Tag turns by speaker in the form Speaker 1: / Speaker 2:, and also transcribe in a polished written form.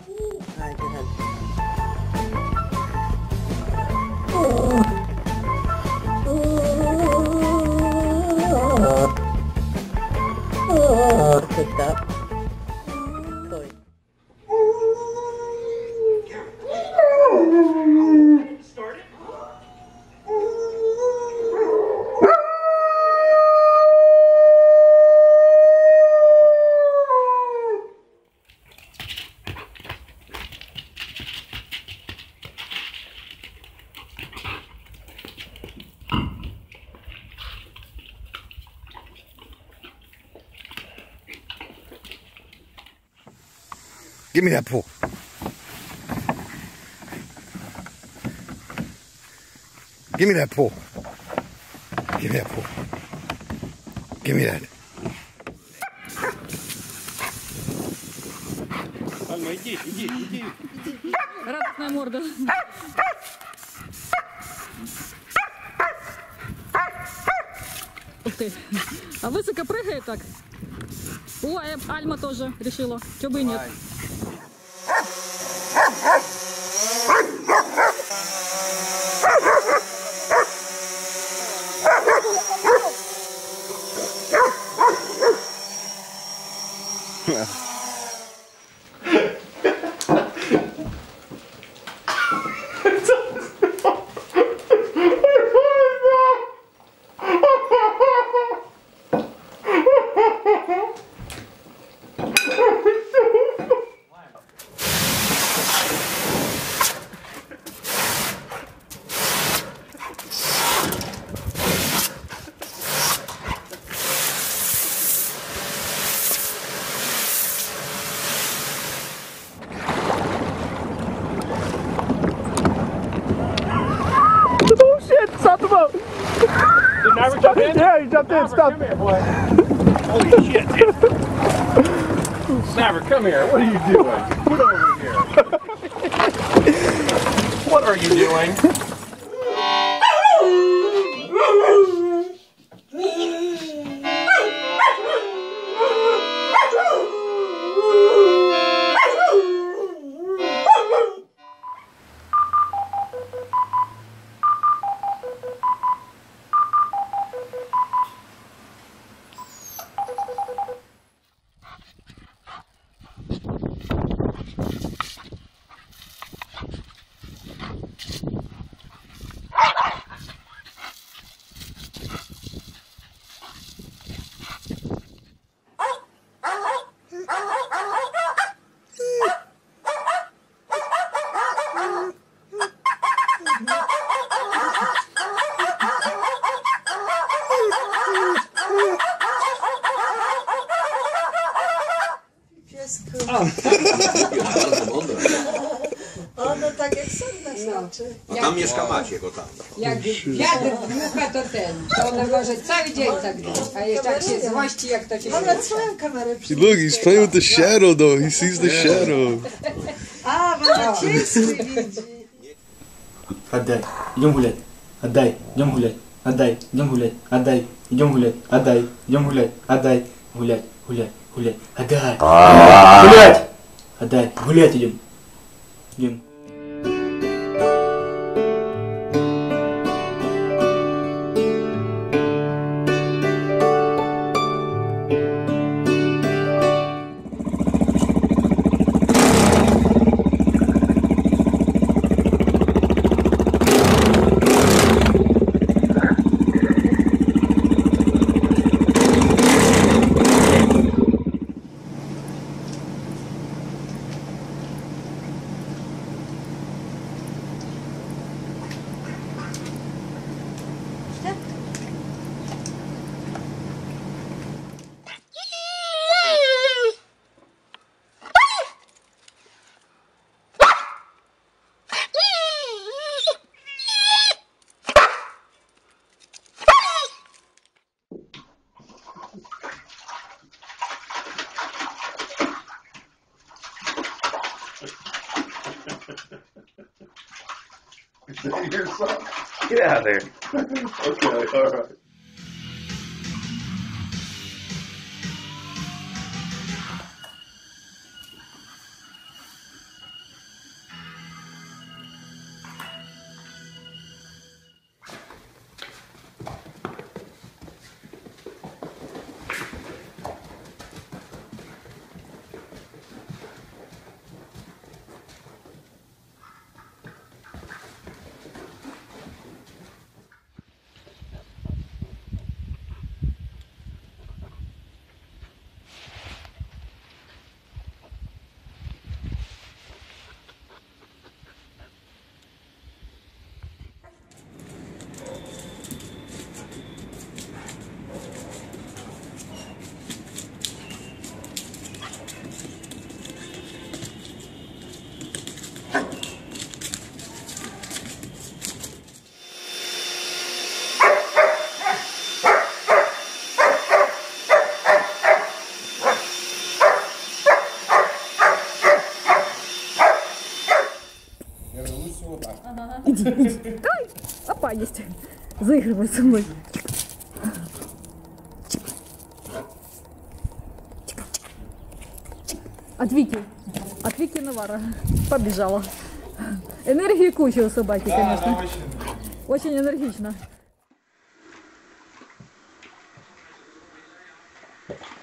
Speaker 1: Alright, go ahead. Good stuff. Chloe.
Speaker 2: Start it.
Speaker 3: Give me that pull. Give me that pull. Give me that pull. Give me that.
Speaker 2: Альма, иди.
Speaker 4: Радостная морда. Ух ты. А высоко прыгает так? Ой, Альма тоже решила. Чё бы и нет.
Speaker 2: Oh shit! Stop the boat! Did Maverick jump in? Yeah, he jumped in. Stop. Come here, boy. Holy shit, dude. Maverick, come here. What are you doing? Get over here. What are you doing?
Speaker 1: Ono tak jak sonda znaczy.
Speaker 5: A tam mieszka Maciek, o tam.
Speaker 6: Jak wiatr dmucha, to to ona może cały dzień tak być. A jeszcze jak się złości, jak to się
Speaker 1: Ona swoją kamerę
Speaker 3: Look, he's playing with the shadow though. He sees the shadow.
Speaker 1: A, mama ciężki widzi.
Speaker 7: Отдай, идем гулять. Отдай, идем гулять. Отдай, идем гулять. Отдай, идем гулять. Отдай, идем гулять. Отдай, гулять, гулять, гулять. Отдай, гулять. Отдай, гулять идем. Идем.
Speaker 2: Get out of there. Okay, all right.
Speaker 4: Ай! Опа, есть. Заигрывай со мной. От Вики Навара. Побежала. Энергии куча у собаки, конечно. Очень энергично.